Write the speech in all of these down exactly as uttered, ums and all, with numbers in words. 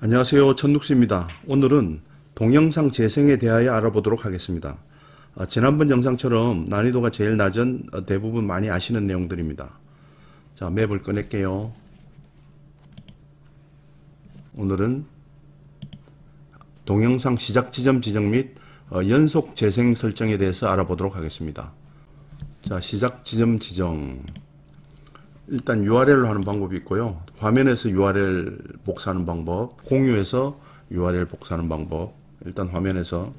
안녕하세요, 천육수입니다. 오늘은 동영상 재생에 대하여 알아보도록 하겠습니다. 아, 지난번 영상처럼 난이도가 제일 낮은 어, 대부분 많이 아시는 내용들입니다. 자, 맵을 꺼낼게요. 오늘은 동영상 시작 지점 지정 및 어, 연속 재생 설정에 대해서 알아보도록 하겠습니다. 자, 시작 지점 지정. 일단 유알엘로 하는 방법이 있고요. 화면에서 유알엘 복사하는 방법, 공유해서 유알엘 복사하는 방법. 일단 화면에서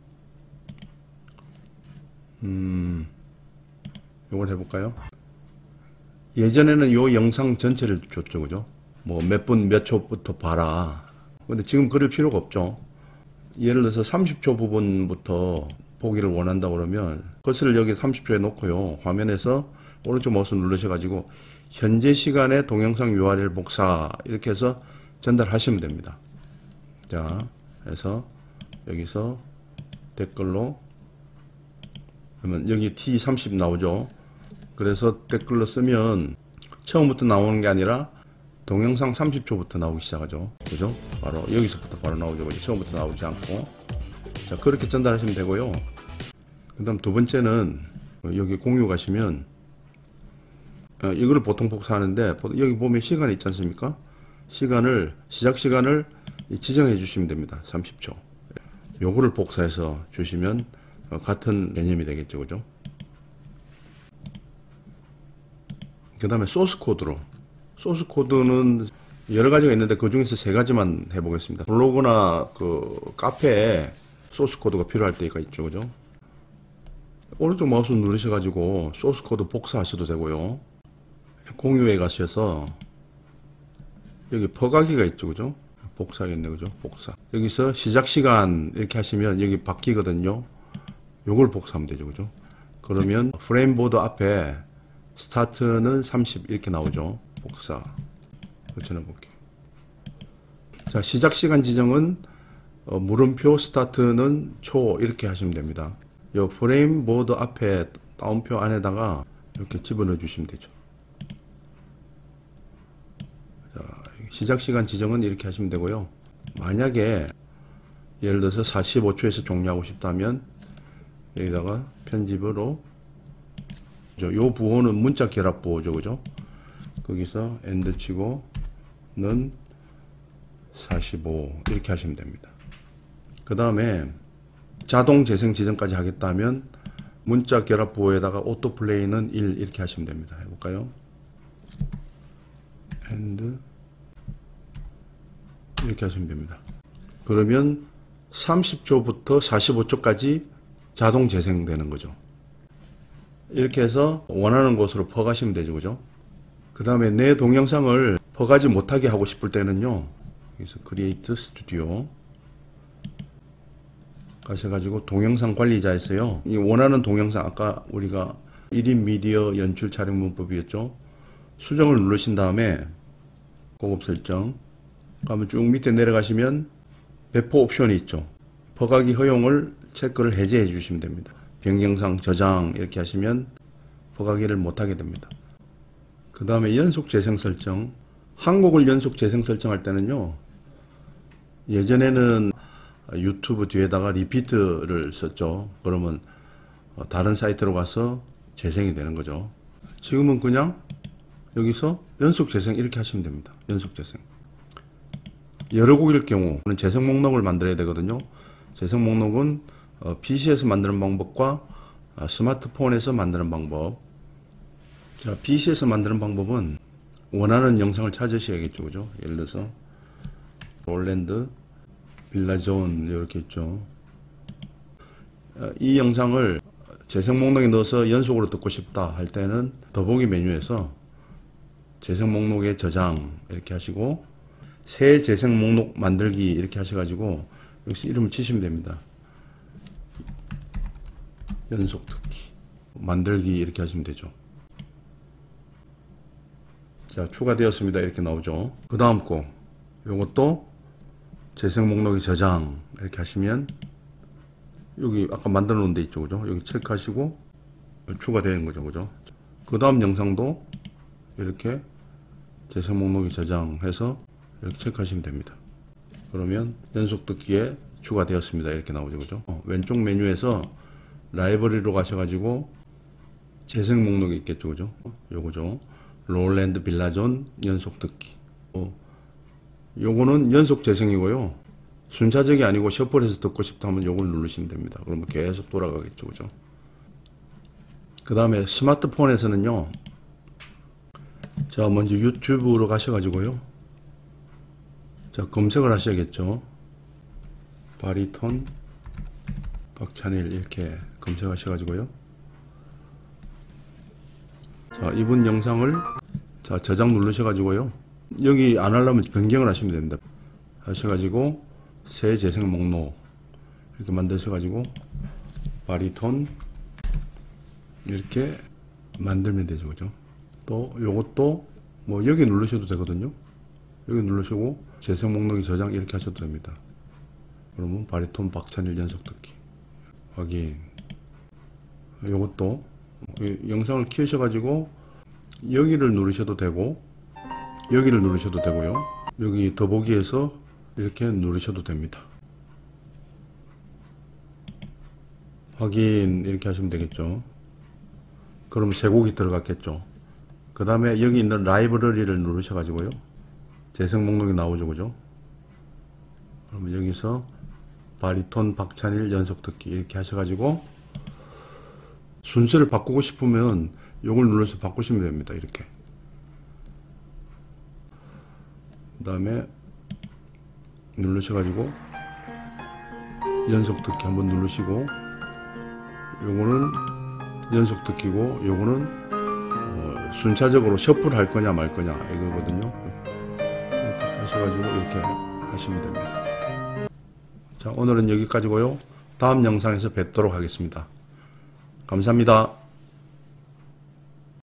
음, 이걸 해볼까요? 예전에는 요 영상 전체를 줬죠, 그죠? 뭐 몇 분 몇 초부터 봐라. 근데 지금 그럴 필요가 없죠. 예를 들어서 삼십 초 부분부터 보기를 원한다 그러면 커서를 여기 삼십 초에 놓고요. 화면에서 오른쪽 마우스 누르셔가지고 현재 시간에 동영상 유알엘 복사 이렇게 해서 전달하시면 됩니다. 자, 그래서 여기서 댓글로 그러면 여기 티 삼십 나오죠. 그래서 댓글로 쓰면 처음부터 나오는 게 아니라 동영상 삼십 초부터 나오기 시작하죠. 그죠? 바로 여기서부터 바로 나오죠. 처음부터 나오지 않고. 자, 그렇게 전달하시면 되고요. 그 다음 두 번째는 여기 공유 가시면 어, 이거를 보통 복사하는데 여기 보면 시간이 있지 않습니까? 시간을 시작 시간을 지정해 주시면 됩니다. 삼십 초. 요거를 복사해서 주시면 어, 같은 개념이 되겠죠, 그죠? 그 다음에 소스 코드로. 소스 코드는 여러 가지가 있는데 그 중에서 세 가지만 해보겠습니다. 블로그나 그 카페에 소스 코드가 필요할 때가 있죠, 그죠? 오른쪽 마우스 누르셔가지고 소스 코드 복사하셔도 되고요. 공유에 가셔서 여기 퍼가기가 있죠, 그죠? 복사하겠네, 그죠? 복사. 여기서 시작 시간 이렇게 하시면 여기 바뀌거든요. 요걸 복사하면 되죠, 그죠? 그러면 프레임보드 앞에 스타트는 삼십 이렇게 나오죠. 복사. 그렇잖아 볼게요. 자, 시작 시간 지정은 어, 물음표 스타트는 초 이렇게 하시면 됩니다. 요 프레임보드 앞에 다운표 안에다가 이렇게 집어넣어 주시면 되죠. 시작 시간 지정은 이렇게 하시면 되고요. 만약에 예를 들어서 사십오 초에서 종료하고 싶다면 여기다가 편집으로 요 부호는 문자 결합 부호죠, 그죠? 거기서 엔드 치고 는 사십오 이렇게 하시면 됩니다. 그 다음에 자동 재생 지정까지 하겠다면 문자 결합 부호에다가 오토 플레이는 일 이렇게 하시면 됩니다. 해볼까요? 엔드 이렇게 하시면 됩니다. 그러면 삼십 초부터 사십오 초까지 자동 재생되는 거죠. 이렇게 해서 원하는 곳으로 퍼가시면 되죠, 그죠? 그 다음에 내 동영상을 퍼가지 못하게 하고 싶을 때는요, 여기서 크리에이트 스튜디오 가셔가지고 동영상 관리자에서요, 이 원하는 동영상, 아까 우리가 일 인 미디어 연출 촬영 문법이었죠. 수정을 누르신 다음에 고급 설정 그러면 쭉 밑에 내려가시면 배포 옵션이 있죠. 퍼가기 허용을 체크를 해제해 주시면 됩니다. 변경상 저장 이렇게 하시면 퍼가기를 못하게 됩니다. 그 다음에 연속 재생 설정. 한 곡을 연속 재생 설정할 때는요, 예전에는 유튜브 뒤에다가 리피트를 썼죠. 그러면 다른 사이트로 가서 재생이 되는 거죠. 지금은 그냥 여기서 연속 재생 이렇게 하시면 됩니다. 연속 재생. 여러 곡일 경우는 재생 목록을 만들어야 되거든요. 재생 목록은 어, 피시에서 만드는 방법과 어, 스마트폰에서 만드는 방법. 자, 피시에서 만드는 방법은 원하는 영상을 찾으셔야겠죠, 그죠? 예를 들어서 롤랜드 빌라존 이렇게 있죠. 어, 이 영상을 재생 목록에 넣어서 연속으로 듣고 싶다 할 때는 더보기 메뉴에서 재생 목록에 저장 이렇게 하시고 새 재생 목록 만들기 이렇게 하셔가지고 여기서 이름을 치시면 됩니다. 연속 듣기 만들기 이렇게 하시면 되죠. 자, 추가되었습니다 이렇게 나오죠. 그 다음 거 요것도 재생 목록에 저장 이렇게 하시면 여기 아까 만들어 놓은 데 있죠, 그죠? 여기 체크하시고 추가되는 거죠, 그죠? 그 다음 영상도 이렇게 재생 목록에 저장해서 이렇게 체크하시면 됩니다. 그러면 연속 듣기에 추가되었습니다. 이렇게 나오죠. 그죠? 어, 왼쪽 메뉴에서 라이브러리로 가셔가지고 재생 목록이 있겠죠. 그죠? 요거죠. 롤랜드 빌라존 연속 듣기. 어, 요거는 연속 재생이고요. 순차적이 아니고 셔플해서 듣고 싶다 하면 요걸 누르시면 됩니다. 그러면 계속 돌아가겠죠. 그죠? 그 다음에 스마트폰에서는요. 자, 먼저 유튜브로 가셔가지고요. 자, 검색을 하셔야겠죠. 바리톤 박찬일 이렇게 검색하셔가지고요. 자, 이분 영상을 자 저장 누르셔가지고요. 여기 안 하려면 변경을 하시면 됩니다. 하셔가지고 새 재생 목록 이렇게 만드셔가지고 바리톤 이렇게 만들면 되죠. 그죠? 또 요것도 뭐 여기 누르셔도 되거든요. 여기 누르시고 재생 목록이 저장 이렇게 하셔도 됩니다. 그러면 바리톤 박찬일 연속 듣기 확인. 요것도 영상을 키우셔가지고 여기를 누르셔도 되고 여기를 누르셔도 되고요. 여기 더보기에서 이렇게 누르셔도 됩니다. 확인 이렇게 하시면 되겠죠. 그러면 세 곡이 들어갔겠죠. 그 다음에 여기 있는 라이브러리를 누르셔가지고요. 재생 목록이 나오죠. 그죠? 그러면 여기서 바리톤 박찬일 연속 듣기 이렇게 하셔가지고 순서를 바꾸고 싶으면 요걸 눌러서 바꾸시면 됩니다. 이렇게. 그 다음에 누르셔가지고 연속 듣기 한번 누르시고 요거는 연속 듣기고 요거는 어 순차적으로 셔플 할 거냐 말 거냐 이거거든요. 이렇게 하셔가지고 이렇게 하시면 됩니다. 자, 오늘은 여기까지고요. 다음 영상에서 뵙도록 하겠습니다. 감사합니다.